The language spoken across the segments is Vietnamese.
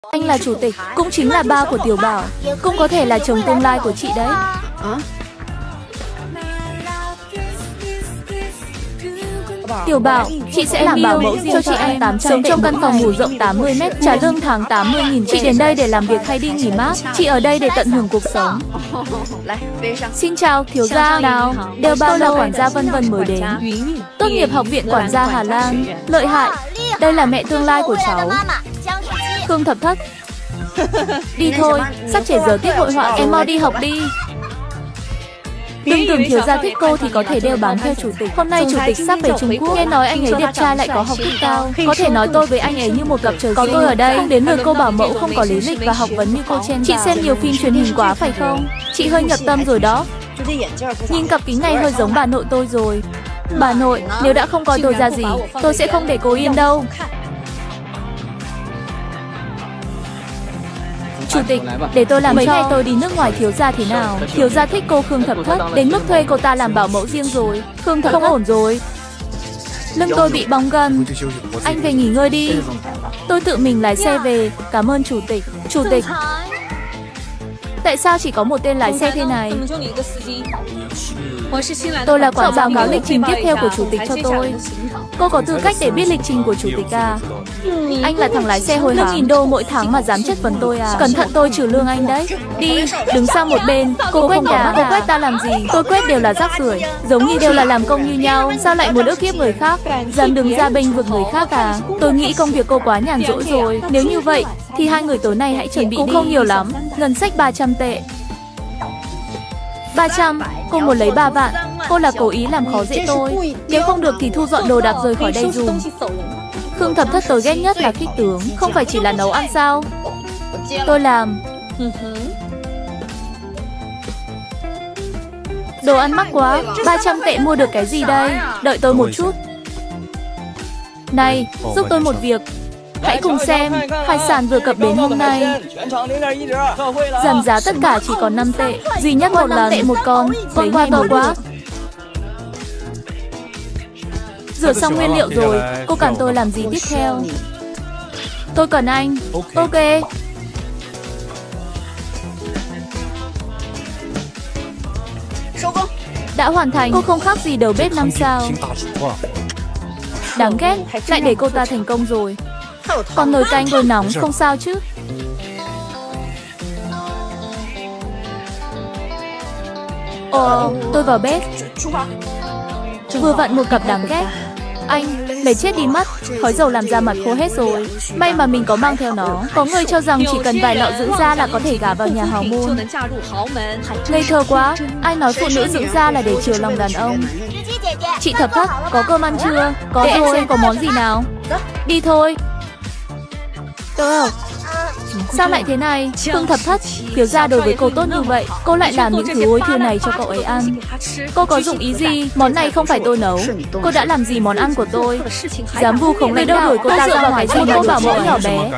Anh là chủ tịch, cũng chính là ba của Tiểu Bảo, cũng có thể là chồng tương lai của chị đấy. Tiểu Bảo, chị sẽ làm bảo mẫu riêng cho chị em, sống trong căn phòng ngủ rộng 80 mét, trả lương tháng 80.000. Chị đến đây để làm việc hay đi nghỉ mát? Chị ở đây để tận hưởng cuộc sống. Xin chào, thiếu gia nào. Đều bao lâu quản gia Vân Vân mới đến. Tốt nghiệp học viện quản gia Hà Lan. Lợi hại. Đây là mẹ tương lai của cháu, Khương Thập Thất. Đi thôi, sắp trễ giờ tiết hội họa, em mau đi học đi. Đừng tưởng thiếu gia thích cô thì có thể đeo bám theo chủ tịch. Hôm nay chủ tịch sắp về Trung Quốc, nghe nói anh ấy đẹp trai lại có học thức cao. Có thể nói tôi với anh ấy như một cặp trời sinh. Có tôi ở đây, không đến lượt cô bảo mẫu không có lý lịch và học vấn như cô Chen. Chị xem nhiều phim truyền hình quá phải không? Chị hơi nhập tâm rồi đó. Nhìn cặp kính này hơi giống bà nội tôi rồi. Bà nội, nếu đã không coi tôi ra gì, tôi sẽ không để cô yên đâu. Chủ tịch, để tôi làm mấy ngày tôi đi nước ngoài thiếu gia thế nào? Thiếu gia thích cô Khương Thập Thất, đến mức thuê cô ta làm bảo mẫu riêng rồi. Khương Thập không ổn rồi. Lưng tôi bị bong gân. Anh về nghỉ ngơi đi. Tôi tự mình lái xe về. Cảm ơn chủ tịch. Chủ tịch, tại sao chỉ có một tên lái xe thế này? Tôi là quản báo cáo lịch trình tiếp theo của chủ tịch cho tôi. Cô có tư cách để biết lịch trình của chủ tịch à? Anh là thằng lái xe hối hả 5.000 đô mỗi tháng mà dám chất vấn tôi à? Cẩn thận tôi trừ lương anh đấy. Đi, đứng sang một bên. Cô quét nhà, cô quét ta làm gì? Tôi quét đều là rác rưởi, giống như đều là làm công như nhau. Sao lại muốn ức hiếp người khác? Dám đứng ra bênh vực người khác à? Tôi nghĩ công việc cô quá nhàn rỗi rồi. Nếu như vậy, thì hai người tối nay hãy chuẩn bị cũng đi. Không nhiều lắm, ngân sách 300 tệ. 300, cô muốn lấy 3 vạn. Cô là cố ý làm khó dễ tôi. Nếu không được thì thu dọn đồ đạc rời khỏi đây dùm. Khương Thập Thất tôi ghét nhất là khích tướng. Không phải chỉ là nấu ăn sao? Tôi làm. Đồ ăn mắc quá. 300 tệ mua được cái gì đây? Đợi tôi một chút. Này, giúp tôi một việc. Hãy cùng xem, hải sản vừa cập bến hôm nay. Giảm giá tất cả chỉ còn 5 tệ. Duy nhất một lần tệ một con. Con qua to quá. Rửa xong nguyên liệu rồi, cô cần tôi làm gì tiếp theo? Tôi cần anh. Ok. Đã hoàn thành. Cô không khác gì đầu bếp 5 sao. Đáng ghét, lại để cô ta thành công rồi. Còn nồi canh rồi nóng, không sao chứ? Ồ, tôi vào bếp. Vừa vặn một cặp đáng ghét. Anh, lấy chết đi mất. Khói dầu làm da mặt khô hết rồi. May mà mình có mang theo nó. Có người cho rằng chỉ cần vài lọ dưỡng da là có thể gả vào nhà hào môn. Ngây thơ quá. Ai nói phụ nữ dưỡng da là để chiều lòng đàn ông? Chị Thập Thất, có cơm ăn chưa? Có để thôi. Em xem có món gì nào. Đi thôi. Sao lại thế này? Khương Thập Thất, thiếu gia đối với cô tốt như vậy, cô lại làm những thứ ôi thiêu này cho cậu ấy ăn. Cô có dụng ý gì? Món này không phải tôi nấu. Cô đã làm gì món ăn của tôi? Dám vu khống lãnh đạo, cô ta dựa vào cái gì cô bảo mẫu nhỏ bé?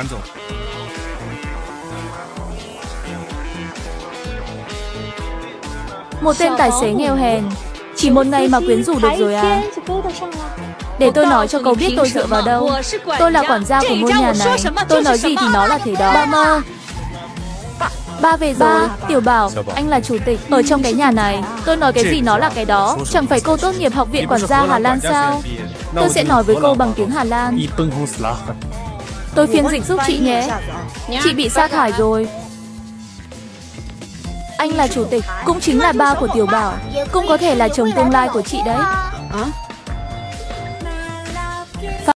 Một tên tài xế nghèo hèn, chỉ một ngày mà quyến rũ được rồi à? Để tôi nói cho cậu biết tôi dựa vào đâu. Tôi là quản gia của ngôi nhà này. Tôi nói gì thì nó là thế đó. Ba mơ. Ba về rồi. Tiểu Bảo, anh là chủ tịch ở trong cái nhà này. Tôi nói cái gì nó là cái đó. Chẳng phải cô tốt nghiệp học viện quản gia Hà Lan sao? Tôi sẽ nói với cô bằng tiếng Hà Lan. Tôi phiên dịch giúp chị nhé. Chị bị sa thải rồi. Anh là chủ tịch, cũng chính là ba của Tiểu Bảo, cũng có thể là chồng tương lai của chị đấy.